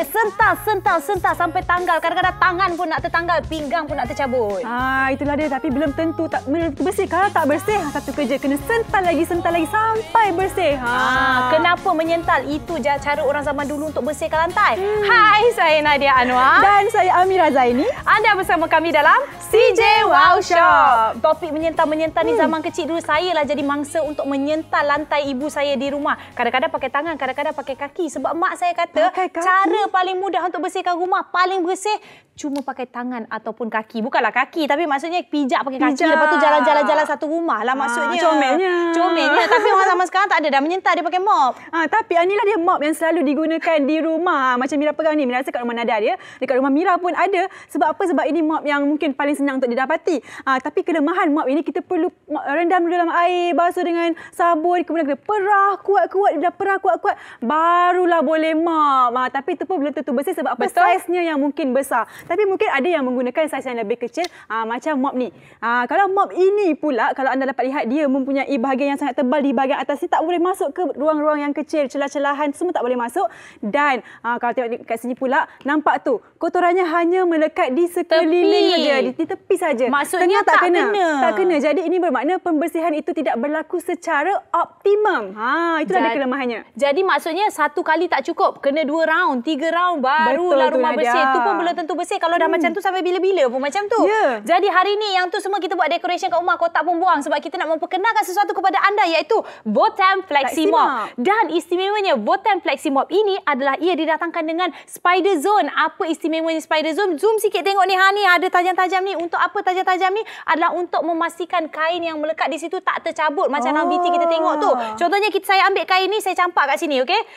sental sampai tanggal. Kadang-kadang tangan pun nak tertanggal, pinggang pun nak tercabut. Itulah dia, tapi belum tentu tak bersih. Kalau tak bersih, satu kerja kena sental lagi sampai bersih. Kenapa menyental? Itu cara orang zaman dulu untuk bersihkan lantai. Hai, saya Nadia Anwar. Dan saya Amira Zaini. Anda bersama kami dalam CJ Wow Shop. Topik menyental ni zaman kecil dulu saya lah jadi mangsa untuk menyental lantai ibu saya di rumah. Kadang-kadang pakai tangan, kadang-kadang pakai kaki. Sebab mak saya kata cara paling mudah untuk bersihkan rumah, paling bersih cuma pakai tangan ataupun kaki. Bukanlah kaki, tapi maksudnya pijak pakai kaki. Lepas tu jalan-jalan satu rumah lah maksudnya. Comelnya. Tapi orang zaman sekarang tak ada dah menyental, dia pakai mop. Tapi inilah dia mop yang selalu digunakan di rumah. Macam Mira pegang ni, Mira rasa kat rumah Nada dia, dekat rumah Mira pun ada. Sebab apa? Sebab ini mop yang mungkin paling senang untuk didapati. Tapi kelemahan mop ini, kita perlu rendam dalam air, basuh dengan sabun, kemudian kena perah kuat-kuat. Dah perah kuat-kuat, barulah boleh mop. Tapi itu pun belum tentu bersih sebab apa? Saiznya yang mungkin besar. Tapi mungkin ada yang menggunakan saiz yang lebih kecil, macam mop ni. Kalau mop ini pula, kalau anda dapat lihat, dia mempunyai bahagian yang sangat tebal di bahagian atas ni, tak boleh masuk ke ruang-ruang yang kecil, celah-celahan semua tak boleh masuk. Dan kalau tengok kat sini pula, nampak tu kotorannya hanya melekat di sekeliling saja, di tepi saja. Maksudnya tak kena. Jadi ini bermakna pembersihan itu tidak berlaku secara optimum. Itulah dia kelemahannya. Jadi maksudnya satu kali tak cukup, kena 2 round, 3 round barulah rumah bersih. Itu pun belum tentu bersih. Kalau dah macam tu sampai bila-bila pun macam tu. Jadi hari ni yang tu semua kita buat decoration kat rumah, kotak pun buang sebab kita nak memperkenalkan sesuatu kepada anda, iaitu Votem Flexi Mop. Dan istimewanya Votem Flexi Mop ini adalah ia didatangkan dengan Spider Zone. Apa istimewanya Spider Zone? Zoom sikit tengok ni, ni ada tajam-tajam ni. Untuk apa tajam-tajam ni? Adalah untuk memastikan kain yang melekat di situ tak tercabut macam dalam VT kita tengok tu. Contohnya saya ambil kain ni, saya campak kat sini, okey?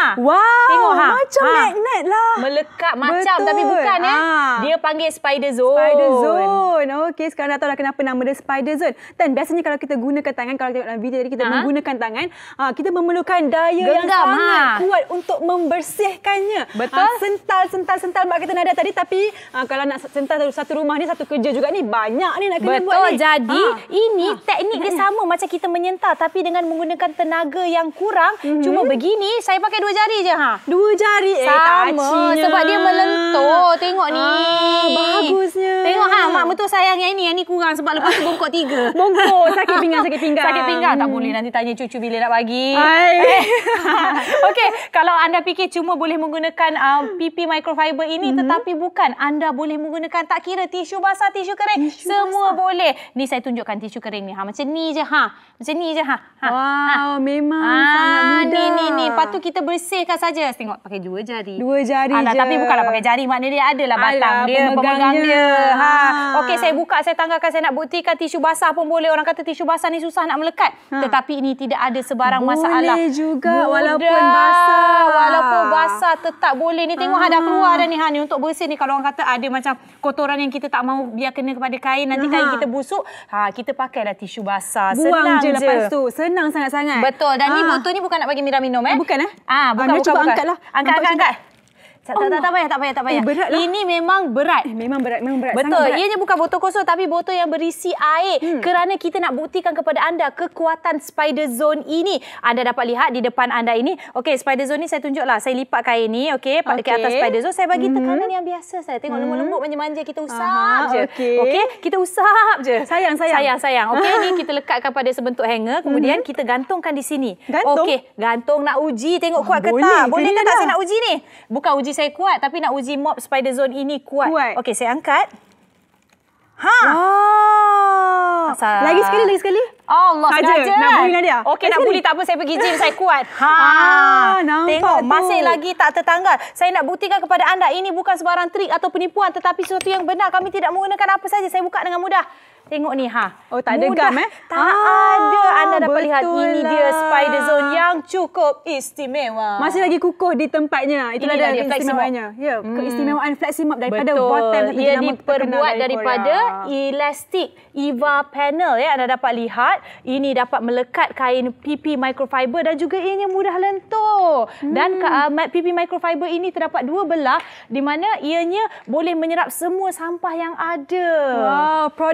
Tengok macam magnet lah. Melekat macam, tapi bukan dia panggil Spider Zone. Spider Zone. Okey, sekarang dah tahu dah kenapa nama dia Spider Zone. Dan biasanya kalau kita gunakan tangan, kalau tengok dalam video tadi kita menggunakan tangan, kita memerlukan daya yang sangat kuat untuk membersihkannya. Betul. Sental mak kita Nada tadi, tapi kalau nak sental satu rumah ni, satu kerja juga ni, banyak ni nak kena buat ni. Jadi ini teknik dia sama macam kita menyental, tapi dengan menggunakan tenaga yang kurang. Cuma begini, saya pakai 2 jari je. 2 jari? Sama, sebab dia melentur. Tengok ni. Bagusnya. Tengok mak betul sayang yang ni kurang sebab lepas tu bongkok 3. Bongkok, sakit pinggang. Sakit pinggang. Tak boleh, nanti tanya cucu bila nak bagi. Okey, kalau anda fikir cuma boleh menggunakan PP microfiber ini, tetapi bukan. Anda boleh menggunakan, tak kira tisu basah, tisu kering, semua boleh. Ni saya tunjukkan tisu kering ni. Macam ni je. Macam ni je. Wow, memang sangat mudah. Ni. Lepas tu kita bersihkan saja. Tengok, pakai 2 jari. 2 jari je. Tapi bukanlah pakai jari. Maknanya dia adalah batang dia, pemegang dia. Okey, saya buka, saya tanggalkan, saya nak buktikan tisu basah pun boleh. Orang kata tisu basah ni susah nak melekat. Tetapi ini tidak ada sebarang masalah. Boleh juga, walaupun basah. Walaupun basah tetap boleh. Ni tengok dah keluar dah ni. Ni untuk bersih ni, kalau orang kata ada macam kotoran yang kita tak mahu biar kena kepada kain, nanti kain kita busuk, kita pakailah tisu basah. Buang je lepas tu. Senang sangat-sangat. Betul. Dan ni botol ni bukan nak bagi Mira minum. Bukan bukan. Cuba angkatlah. Angkat. Tak payah. Berat lah. Ini memang berat. Memang berat. Betul. Ianya bukan botol kosong, tapi botol yang berisi air. Kerana kita nak buktikan kepada anda kekuatan Spider Zone ini. Anda dapat lihat di depan anda ini. Okey, Spider Zone ni saya tunjuklah. Saya lipat kain ni, okey, ke atas Spider Zone. Saya bagi tekanan yang biasa saya. Tengok lembut-lembut, manja-manja, kita usap je. Okey, kita usap je. Sayang. Okey, ni kita lekatkan pada sebentuk hanger, kemudian kita gantungkan di sini. Okey, gantung nak uji, tengok kuat ke tak? Boleh ke tak saya nak uji ni? Bukan uji saya kuat, tapi nak uji mop Spider Zone ini kuat. Okey, saya angkat. Lagi sekali. Allah, sengaja. Nak bully Nadia. Okey, nak bully tak apa, saya pergi gym, saya kuat. Tengok, masih lagi tak tertanggal. Saya nak buktikan kepada anda, ini bukan sebarang trik atau penipuan, tetapi sesuatu yang benar. Kami tidak menggunakan apa saja. Saya buka dengan mudah. Tengok ni, tak ada gam, Tak ada. Anda dapat lihat, ini dia Spider Zone yang cukup istimewa. Masih lagi kukuh di tempatnya. Itulah dia keistimewanya. Ya, keistimewaan Flexi Mop daripada Votem. Ia diperbuat daripada elastik EVA panel. Anda dapat lihat, ini dapat melekat kain PP microfiber dan juga ianya mudah lentur. Dan PP microfiber ini terdapat 2 belah, di mana ianya boleh menyerap semua sampah yang ada. Wow, produk eksklusif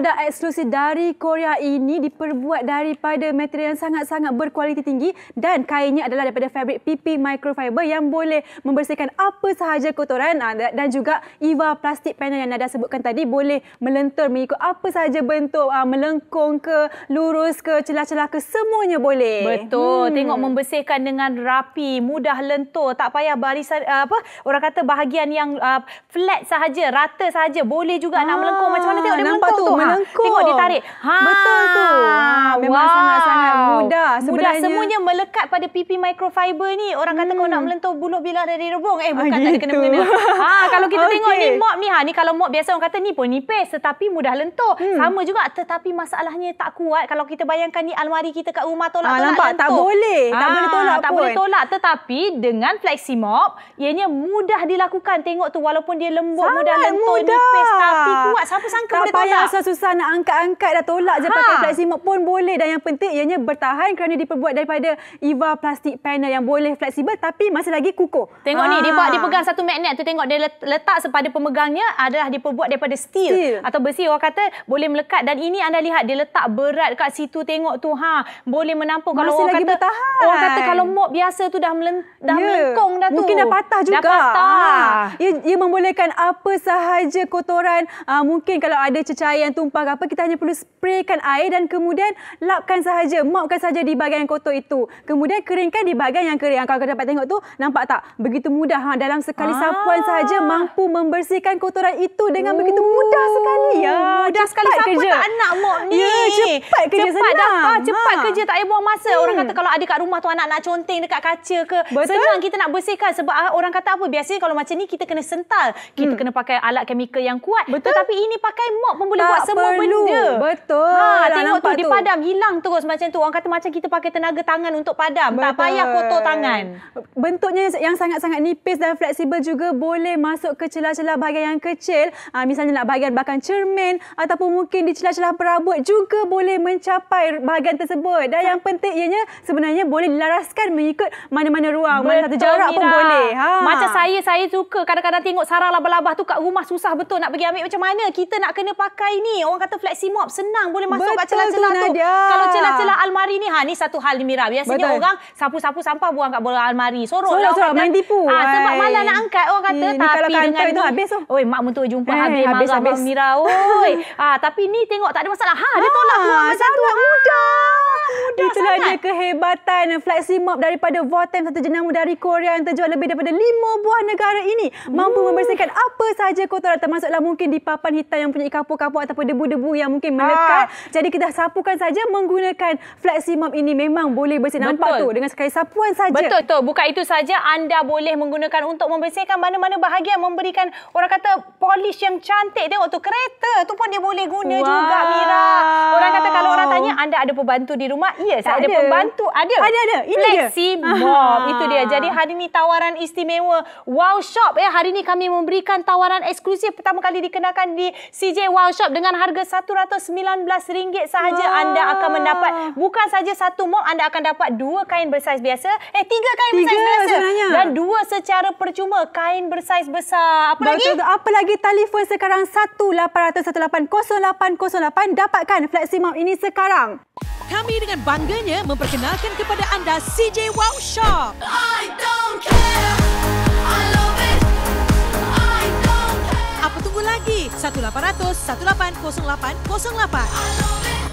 eksklusif dari Korea ini diperbuat daripada material yang sangat-sangat berkualiti tinggi dan kainnya adalah daripada fabrik PP microfiber yang boleh membersihkan apa sahaja kotoran dan juga EVA plastik panel yang Nada sebutkan tadi boleh melentur mengikut apa sahaja bentuk, melengkung ke, lurus ke, celah-celah ke, semuanya boleh. Betul. Tengok membersihkan dengan rapi, mudah lentur, tak payah barisan orang kata bahagian yang flat sahaja, rata sahaja, boleh juga nak melengkung macam mana tengok dia melengkung tu. Tengok dia tarik. Betul tu. Memang sangat-sangat mudah sebenarnya. Semuanya melekat pada PP microfiber ni. Orang kata kau nak melentur buluh bilah dari rebung. Bukan, tak ada kena-mengena. Kalau kita tengok ni mop ni, ni kalau mop biasa orang kata ni pun nipis tetapi mudah lentur. Sama juga, tetapi masalahnya tak kuat. Kalau kita bayangkan ni almari kita kat rumah tolak-tolak nampak lentur. tak boleh. Tak boleh tolak tak pun. boleh tolak. Tetapi dengan Fleximop, ianya mudah dilakukan. Tengok tu, walaupun dia lembut, mudah lentur, nipis tapi kuat. Siapa sangka boleh tolak. Tak payah susah nak angkat-angkat dah tolak je pakai Fleximop pun boleh. Dan yang penting ianya bertahan kerana diperbuat daripada EVA plastik panel yang boleh fleksibel tapi masih lagi kukuh. Tengok ni, dia pegang satu magnet tu. Tengok dia letak pada pemegangnya adalah diperbuat daripada steel atau besi. Orang kata boleh melekat. Dan ini anda lihat dia letak berat kat situ. Tengok tu, boleh menampung. Kalau masih orang lagi kata bertahan. Orang kata kalau mop biasa tu dah melengkung dah tu. Mungkin dah patah juga. Dah patah. Ia membolehkan apa sahaja kotoran. Mungkin kalau ada cecair yang tumpah ke apa, kita hanya perlu spraykan air dan kemudian lapkan sahaja, mopkan sahaja di bahagian yang kotor itu. Kemudian keringkan di bahagian yang kering. Kalau kita dapat tengok tu, nampak tak? Begitu mudah. Dalam sekali sapuan sahaja mampu membersihkan kotoran itu dengan begitu mudah sekali. Mudah sekali. Siapa tak nak mop ni? Cepat kerja, senang. Cepat kerja, tak payah buang masa. Orang kata kalau ada kat rumah tu anak nak conteng dekat kaca ke, senang kita nak bersihkan. Sebab orang kata apa? Biasanya kalau macam ni kita kena sental. Kita kena pakai alat chemical yang kuat. Tetapi ini pakai mop pun boleh buat semua benda. Betul. Tengok tu, dipadam, hilang terus macam tu. Orang kata macam kita pakai tenaga tangan untuk padam. Tak payah kotor tangan. Bentuknya yang sangat-sangat nipis dan fleksibel juga boleh masuk ke celah-celah bahagian yang kecil. Misalnya nak bahagian belakang cermin ataupun mungkin di celah-celah perabot juga boleh mencapai bahagian tersebut. Dan yang penting ianya sebenarnya boleh dilaraskan mengikut mana-mana ruang, mana satu jarak pun boleh. Macam saya suka kadang-kadang tengok sarang labah-labah tu kat rumah susah betul nak pergi ambil. Macam mana kita nak kena pakai ni? Orang kata Fleximop senang boleh masuk kat celah-celah tu. Kalau celah-celah almari ni, ni satu hal ni Mira. Biasanya orang sapu-sapu sampah buang kat bola almari. Sorok main tipu. Sebab malah nak angkat orang kata. Tapi kalau dengan kantor itu habis tu. Oi, mak mentua jumpa habis marah Mira. Oi. Tapi ni tengok tak ada masalah. Dia tolak keluar macam tu. Mudah. Itulah dia kehebatan Fleximop daripada Votem, satu jenama dari Korea yang terjual lebih daripada 5 buah negara ini. Mampu membersihkan apa sahaja kotoran, termasuklah mungkin di papan hitam yang punya kapur-kapur ataupun debu-debu yang mungkin melekat. Jadi kita sapukan saja menggunakan Fleximop ini, memang boleh bersih. Nampak tu, dengan sekali sapuan saja. Betul. Bukan itu saja, anda boleh menggunakan untuk membersihkan mana-mana bahagian, memberikan orang kata polish yang cantik. Tengok tu, kereta tu pun dia boleh guna juga Mira. Orang kata kalau orang tanya anda ada pembantu di rumah? Ya, saya ada pembantu. Ada. Ini Fleximop. Itu dia. Jadi hari ni tawaran istimewa Wow Shop. Hari ni kami memberikan tawaran eksklusif pertama kali dikenakan di CJ Wow Shop dengan harga RM119 sahaja. Anda akan mendapat bukan saja satu mop, anda akan dapat 2 kain bersaiz biasa. 3 kain bersaiz biasa sebenarnya. Dan 2 secara percuma kain bersaiz besar. Apa lagi? Telefon sekarang 1-800-18-0808. Dapatkan Fleximop ini sekarang. Kami dengan bangganya memperkenalkan kepada anda CJ Wow Shop. I don't care. I love it. I don't care. Apa tunggu lagi? 1-800-18-0808. I love it.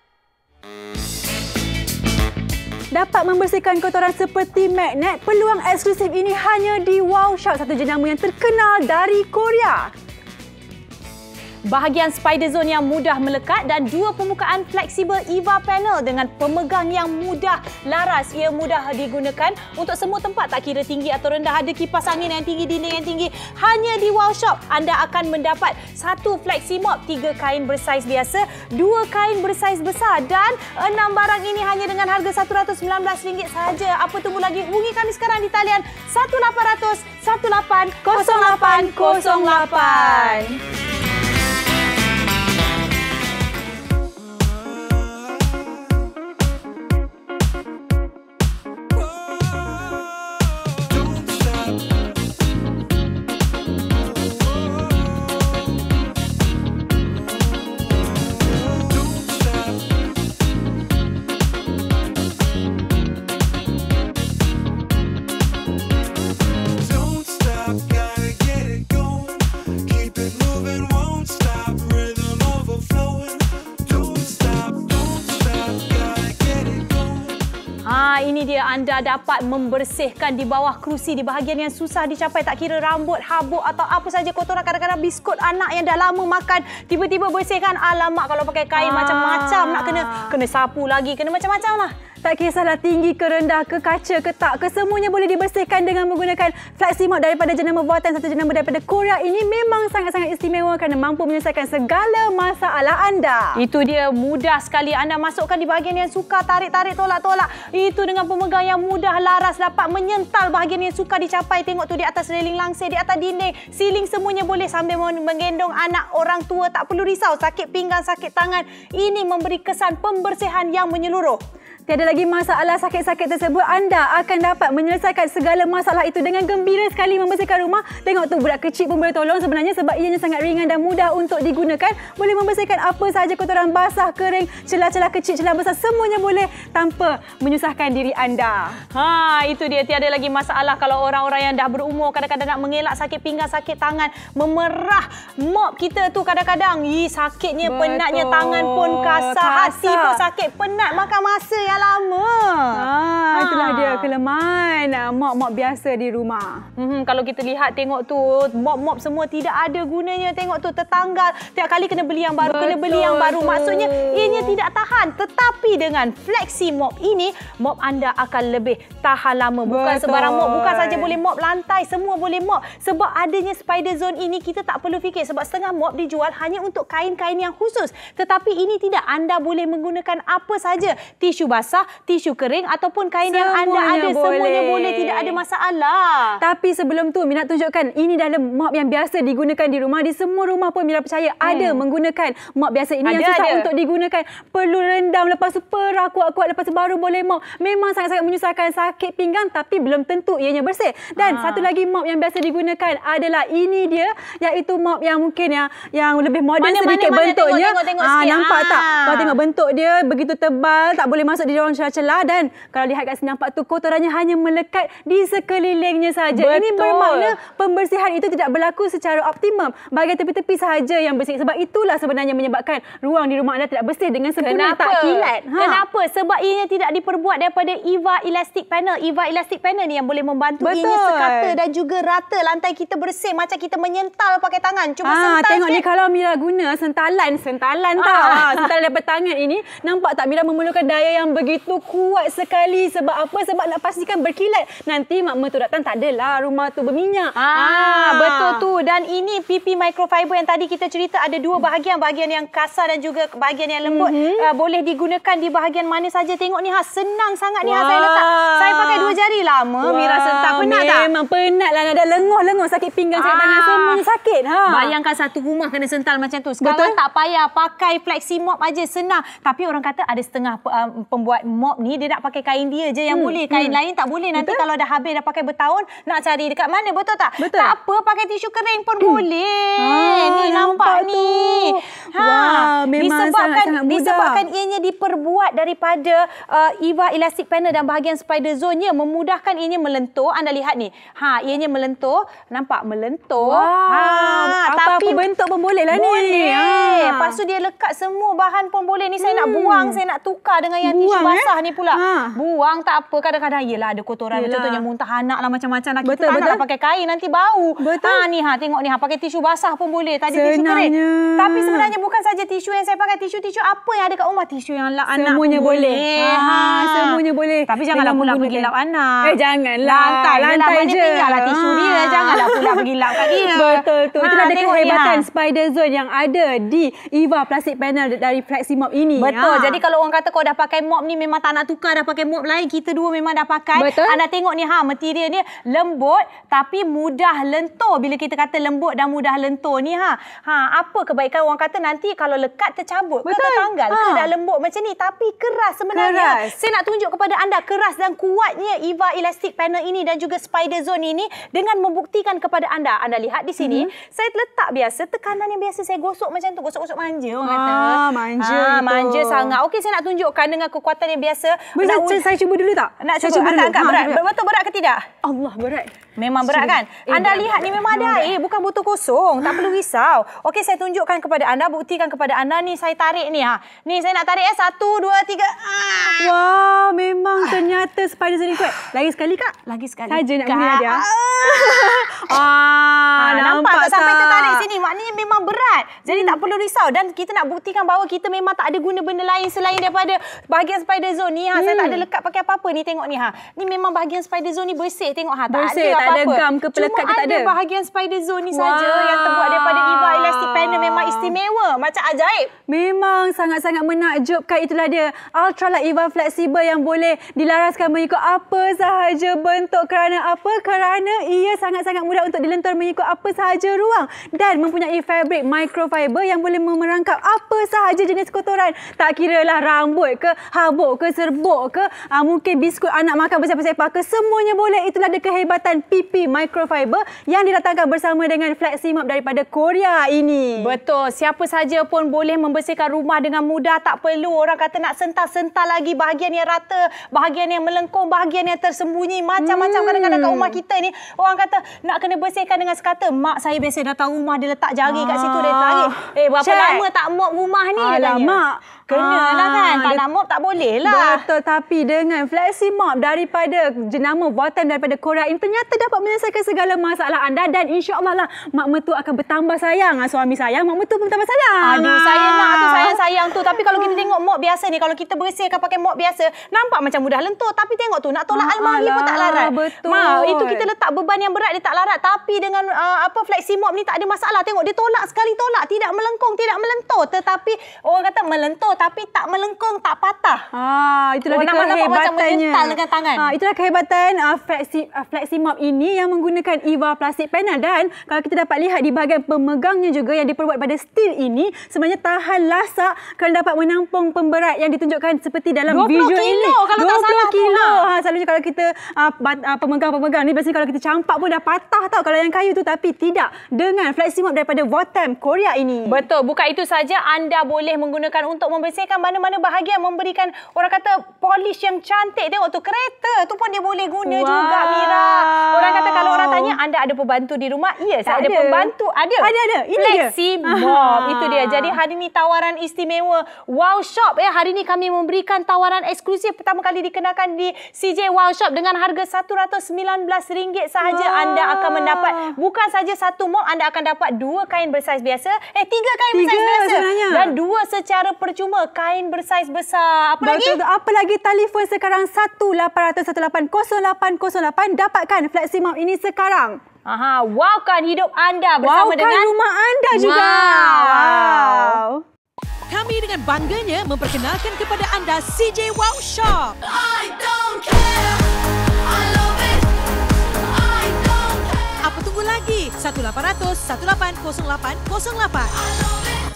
Dapat membersihkan kotoran seperti magnet. Peluang eksklusif ini hanya di Wow Shop, satu jenama yang terkenal dari Korea. Bahagian spider zone yang mudah melekat dan 2 pembukaan fleksibel EVA panel dengan pemegang yang mudah laras. Ia mudah digunakan untuk semua tempat, tak kira tinggi atau rendah. Ada kipas angin yang tinggi, dinding yang tinggi. Hanya di Wow Shop anda akan mendapat 1 Fleximop, 3 kain bersaiz biasa, 2 kain bersaiz besar dan 6 barang ini hanya dengan harga RM119 sahaja. Apa tunggu lagi? Hubungi kami sekarang di talian 1-800-18-0808. Ini dia, anda dapat membersihkan di bawah kerusi, di bahagian yang susah dicapai. Tak kira rambut, habuk atau apa saja kotoran. Kadang-kadang biskut anak yang dah lama makan, tiba-tiba bersihkan. Alamak, kalau pakai kain macam-macam nak kena sapu lagi, kena macam-macam lah. Tak kisahlah tinggi ke rendah ke kaca ke tak ke, semuanya boleh dibersihkan dengan menggunakan Flexi Mop daripada jenama buatan satu jenama daripada Korea. Ini memang sangat-sangat istimewa kerana mampu menyelesaikan segala masalah anda. Itu dia, mudah sekali anda masukkan di bahagian yang suka, tarik-tarik, tolak-tolak. Itu dengan pemegang yang mudah, laras, dapat menyental bahagian yang suka dicapai. Tengok tu di atas railing langsir, di atas dinding, siling, semuanya boleh sambil menggendong anak, orang tua. Tak perlu risau sakit pinggang, sakit tangan. Ini memberi kesan pembersihan yang menyeluruh. Tiada lagi masalah sakit-sakit tersebut. Anda akan dapat menyelesaikan segala masalah itu dengan gembira sekali membersihkan rumah. Tengok tu, budak kecil pun boleh tolong sebenarnya sebab ianya sangat ringan dan mudah untuk digunakan. Boleh membersihkan apa sahaja kotoran basah, kering, celah-celah kecil, celah besar, semuanya boleh tanpa menyusahkan diri anda. Itu dia, tiada lagi masalah kalau orang-orang yang dah berumur kadang-kadang nak mengelak sakit pinggang, sakit tangan, memerah mop kita tu kadang-kadang. Sakitnya, penatnya, tangan pun kasar, hati pun sakit, penat, makan masa yang lama. Itulah dia kelemahan mop-mop biasa di rumah. Kalau kita lihat, tengok tu, mop-mop semua tidak ada gunanya. Tengok tu, tertanggal. Tiap kali kena beli yang baru, kena beli yang baru. Maksudnya, ianya tidak tahan. Tetapi dengan Flexi Mop ini, mop anda akan lebih tahan lama. Bukan sebarang mop, bukan saja boleh mop lantai, semua boleh mop. Sebab adanya Spider Zone ini, kita tak perlu fikir. Sebab setengah mop dijual hanya untuk kain-kain yang khusus. Tetapi ini tidak. Anda boleh menggunakan apa saja. Tisu basah, tisu kering ataupun kain yang anda ada, semuanya boleh, tidak ada masalah. Tapi sebelum tu Mina tunjukkan, ini adalah mop yang biasa digunakan di rumah. Di semua rumah pun Mina percaya ada menggunakan mop biasa ini yang susah untuk digunakan. Perlu rendam, lepas tu perah kuat-kuat, lepas tu baru boleh mop. Memang sangat-sangat menyusahkan, sakit pinggang, tapi belum tentu ianya bersih. Dan satu lagi mop yang biasa digunakan adalah ini dia, iaitu mop yang mungkin yang lebih moden sedikit bentuknya. Tengok sikit. Nampak tak? Kau tengok bentuk dia begitu tebal, tak boleh masuk di dalam celah-celah, dan kalau lihat kat sini nampak tu kotorannya hanya melekat di sekelilingnya saja. Ini bermakna pembersihan itu tidak berlaku secara optimum. Bahagian tepi-tepi sahaja yang bersih. Sebab itulah sebenarnya menyebabkan ruang di rumah anda tidak bersih dengan sempurna. Tak kilat. Kenapa? Sebab ianya tidak diperbuat daripada EVA Elastic Panel. EVA Elastic Panel ni yang boleh membantu ianya sekata dan juga rata. Lantai kita bersih macam kita menyental pakai tangan. Cuba sental tengok sikit. Ni kalau Mira guna sentalan tak? Sentalan daripada tangan ini, nampak tak Mira memerlukan daya yang begitu kuat sekali. Sebab apa? Sebab nak pastikan berkilat. Nanti makma tu datang, tak adalah rumah tu berminyak. Betul tu. Dan ini PP microfiber yang tadi kita cerita, ada dua bahagian. Bahagian yang kasar dan juga bahagian yang lembut. Boleh digunakan di bahagian mana saja. Tengok ni, senang sangat ni. Saya letak. Saya pakai 2 jari lama. Mira sentak. Penat tak? Memang penat lah. Ada lenguh-lenguh, sakit pinggang, sakit tangan, semuanya sakit. Bayangkan satu rumah kena sental macam tu. Sekarang tak payah pakai Flexi Mop aja, senang. Tapi orang kata ada setengah pembuat mop ni, dia nak pakai kain dia je yang boleh. Kain lain tak boleh. Nanti kalau dah habis, dah pakai bertahun, nak cari dekat mana, betul tak? Tak apa, pakai tisu kering pun boleh. Ni nampak ni. Memang sangat-sangat mudah. Disebabkan ianya diperbuat daripada EVA Elastic Panel dan bahagian Spider Zone-nya, memudahkan ianya melentur. Anda lihat ni. Ianya melentur. Nampak melentur. Apa-apa bentuk pun boleh lah ni. Boleh. Lepas tu dia lekat semua bahan pun boleh. Ni saya nak buang, saya nak tukar dengan yang tisu basah ni pula. Buang tak apa. Kadang-kadang yelah ada kotoran. Contohnya muntah anak lah, macam-macam lah. Kita tak nak pakai kain, nanti bau. Ni tengok ni. Pakai tisu basah pun boleh. Tadi tisu kering. Tapi sebenarnya bukan saja tisu yang saya pakai. Tisu-tisu apa yang ada kat rumah. Tisu yang lap anak semuanya boleh. Semuanya boleh. Tapi janganlah pula pergi lap anak. Janganlah. Lantai je. Tinggallah tisu dia. Janganlah pula pergi lap kat dia. Betul tu. Itulah ada kehebatan Spider Zone yang ada di EVA Plastic Panel dari Flexi Mop ini. Betul. Jadi kalau orang kata kau dah pakai mop ni, memang tak nak tukar, dah pakai mop lain. Kita dua memang dah pakai. Anda tengok ni, material dia lembut tapi mudah lentur. Bila kita kata lembut dan mudah lentur ni, apa kebaikan orang kata nanti kalau lekat tercabut ke tertanggal ke dah lembut macam ni, tapi keras sebenarnya. Saya nak tunjuk kepada anda keras dan kuatnya EVA Elastic Panel ini dan juga Spider Zone ini dengan membuktikan kepada anda. Anda lihat di sini, saya letak biasa, tekanan yang biasa saya gosok macam tu, gosok-gosok manja orang kata. Manja. Manja sangat. Okey, saya nak tunjukkan dengan kekuatan yang biasa. Saya cuba dulu tak? Nak Saya cuba cuba dulu. angkat berat. Betul berat ke tidak? Allah, berat. Memang berat kan? Anda lihat ni memang ada air, bukan botol kosong. Tak perlu risau. Okey, saya tunjukkan kepada anda, buktikan kepada anda ni saya tarik ni ha. Ni saya nak tarik 1 2 3. Wah, memang ternyata spider zone ni kuat. Lagi sekali Kak. Lagi sekali. Saja nak Kak. guna dia. Nampak tak sampai tak? tertarik sini? Maknanya memang berat. Jadi tak perlu risau. Dan kita nak buktikan bahawa kita memang tak ada guna benda lain selain daripada bahagian spider zone ni. Saya tak ada lekat pakai apa-apa ni. Tengok ni ha. Ni memang bahagian spider zone ni bersih. Tengok ha. Bersih, tak ada tak ada apa-apa. gam ke pelekat ke tak ada. Cuma ada bahagian spider zone ni saja yang terbuat daripada EVA Elastic Panel. Memang istimewa. Macam ajaib. Memang sangat-sangat menakjubkan. Itulah dia Ultralight EVA Flexible yang boleh dilaraskan mengikut apa sahaja bentuk. Kerana apa? Kerana ia sangat-sangat mudah untuk dilentur mengikut apa sahaja ruang dan mempunyai fabric microfiber yang boleh memerangkap apa sahaja jenis kotoran. Tak kiralah rambut ke, habuk ke, serbuk ke, mungkin biskut anak makan bersepah-sepah ke, semuanya boleh. Itulah dia kehebatan PP Microfiber yang didatangkan bersama dengan Fleximop daripada Korea ini. Betul. Siapa saja pun boleh membersihkan rumah dengan mudah. Tak perlu orang kata nak sental-sental lagi bahagian yang rata, bahagian yang melengkung, bahagian yang tersembunyi. Macam-macam kadang-kadang kat rumah kita ni, orang kata nak kena bersihkan dengan sekata. Mak saya biasa datang rumah, dia letak jari kat situ, dia tarik. Berapa lama tak mop rumah ni? Alamak. Kenalah kan. Tak nak mop tak boleh lah. Betul. Tapi dengan Fleximop daripada jenama Votem daripada Korea ini ternyata dapat menyelesaikan segala masalah anda. Dan insya-Allah lah mak mertua akan bertambah sayang. Suami sayang, mak mertua pun bertambah sayang. Aduh, saya nak tu sayang-sayang tu. Tapi kalau kita tengok mop biasa ni, kalau kita bersihkan pakai mop biasa, nampak macam mudah lentur. Tapi tengok tu, nak tolak almari pun tak larat. Betul. Itu kita letak beban yang berat, dia tak larat. Tapi dengan Fleximop ni tak ada masalah. Tengok, dia tolak sekali tolak. Tidak melengkung, tidak melentur. Tetapi orang kata melentur tapi tak melengkung, tak patah. Itulah dia nampak macam kehebatannya. menyental dengan tangan. Itulah kehebatan Fleximop ini yang menggunakan EVA plastik panel. Dan kalau kita dapat lihat di bahagian pemegangnya juga yang diperbuat pada steel ini, sebenarnya tahan lasak kerana dapat menampung pemberat yang ditunjukkan seperti dalam 20 visual kilo, ini. kalau tak salah 20 kilo. Selalunya kalau kita pemegang-pemegang ni biasanya kalau kita campak pun dah patah tau kalau yang kayu tu. Tapi tidak dengan Fleximop daripada Votem Korea ini. Betul. Bukan itu saja, anda boleh menggunakan untuk membersihkan mana-mana bahagian, memberikan orang kata polish yang cantik. Tengok tu, kereta tu pun dia boleh guna juga, Mira. Orang kata kalau orang tanya, anda ada pembantu di rumah? Ya, saya ada pembantu. Ada. Ini Fleximop. Itu dia. Jadi hari ni tawaran istimewa Wow Shop. Hari ni kami memberikan tawaran eksklusif pertama kali dikenakan di CJ Wow Shop dengan harga RM119 sahaja. Anda akan mendapat bukan saja satu mop, anda akan dapat 2 kain bersaiz biasa, 3 kain bersaiz biasa sebenarnya. dan 2 secara percuma kain bersaiz besar. Apa lagi? Apa lagi? Telefon sekarang 1-800-18-0808. Dapatkan Fleximop ini sekarang. Wowkan hidup anda bersama Wowkan dengan rumah anda juga. Wow. Kami dengan bangganya memperkenalkan kepada anda CJ Wow Shop. I don't care. I love it. I don't care. Apa tunggu lagi? 1-800-180808. I love it.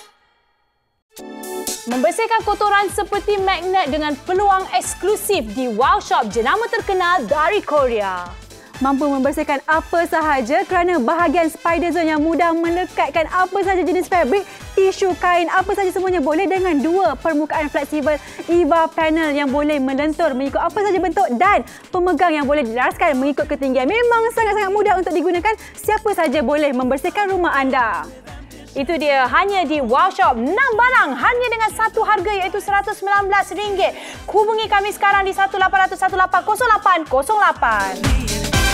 membersihkan kotoran seperti magnet dengan peluang eksklusif di Wow Shop, jenama terkenal dari Korea. Mampu membersihkan apa sahaja kerana bahagian spider zone yang mudah melekatkan apa sahaja jenis fabrik, tisu, kain, apa sahaja semuanya boleh dengan 2 permukaan fleksibel EVA panel yang boleh melentur mengikut apa sahaja bentuk dan pemegang yang boleh dilaraskan mengikut ketinggian. Memang sangat-sangat mudah untuk digunakan. Siapa saja boleh membersihkan rumah anda. Itu dia, hanya di Wow Shop. 6 barang hanya dengan satu harga iaitu RM119. Hubungi kami sekarang di 1-800-180808.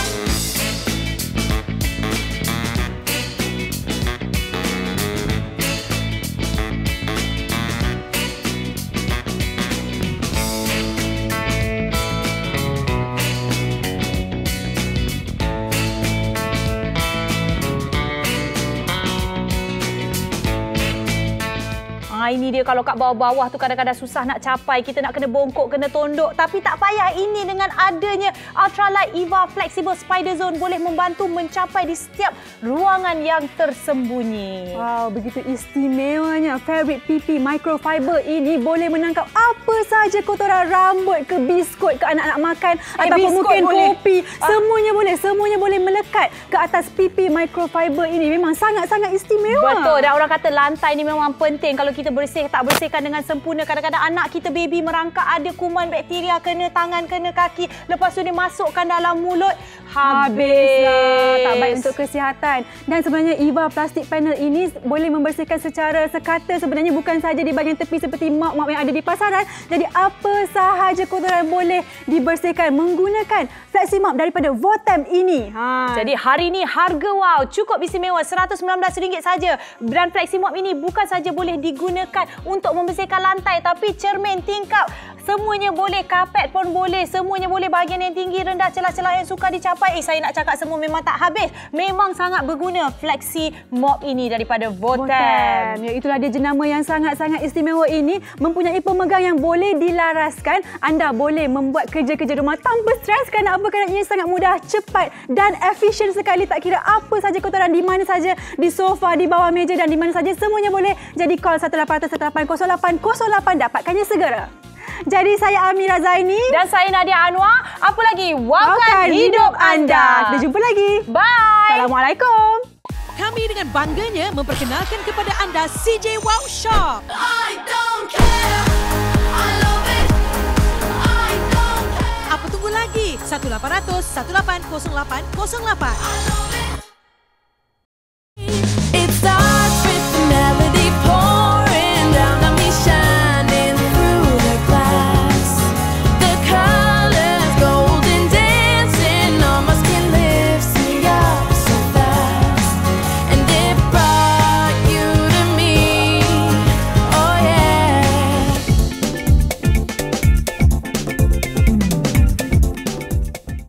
Ini dia, kalau kat bawah-bawah tu kadang-kadang susah nak capai. Kita nak kena bongkok, kena tondok. Tapi tak payah, ini dengan adanya Ultralight EVA Flexible Spider Zone boleh membantu mencapai di setiap ruangan yang tersembunyi. Wow, begitu istimewanya. Fabric PP Microfiber ini boleh menangkap apa sahaja kotoran rambut ke, biskut ke anak-anak makan ataupun mungkin boleh. kopi. Semuanya boleh melekat ke atas PP Microfiber ini. Memang sangat-sangat istimewa. Betul, dan orang kata lantai ni memang penting. Kalau kita bersih, tak bersihkan dengan sempurna. Kadang-kadang anak kita baby merangkak, ada kuman bakteria kena tangan, kena kaki. Lepas tu dia masukkan dalam mulut, habis. Tak baik untuk kesihatan. Dan sebenarnya Eva Plastic Panel ini boleh membersihkan secara sekata, sebenarnya bukan sahaja di bahagian tepi seperti mop-mop yang ada di pasaran. Jadi apa sahaja kotoran boleh dibersihkan menggunakan Flexi Mop daripada Votem ini. Jadi hari ini harga wow, cukup istimewa, RM119 saja. Brand Flexi Mop ini bukan saja boleh digunakan untuk membersihkan lantai, tapi cermin, tingkap, semuanya boleh, kapet pun boleh, semuanya boleh, bahagian yang tinggi, rendah, celah-celah yang suka dicapai. Saya nak cakap semua memang tak habis. Memang sangat berguna Flexi Mop ini daripada Votem. Ya, itulah dia jenama yang sangat-sangat istimewa ini, mempunyai pemegang yang boleh dilaraskan. Anda boleh membuat kerja-kerja rumah tanpa stres kerana apa? Kerana ia sangat mudah, cepat dan efisien sekali. Tak kira apa saja kotoran, di mana saja, di sofa, di bawah meja dan di mana saja, semuanya boleh. Jadi call 1800-1808-08, dapatkannya segera. Jadi saya Amira Zaini dan saya Nadia Anwar. Apa lagi? Wowkan hidup anda. Kita jumpa lagi. Bye. Assalamualaikum. Kami dengan bangganya memperkenalkan kepada anda CJ Wow Shop. I don't care. I love it. I don't care. Apa tunggu lagi? 1800 1808 0808. I love it.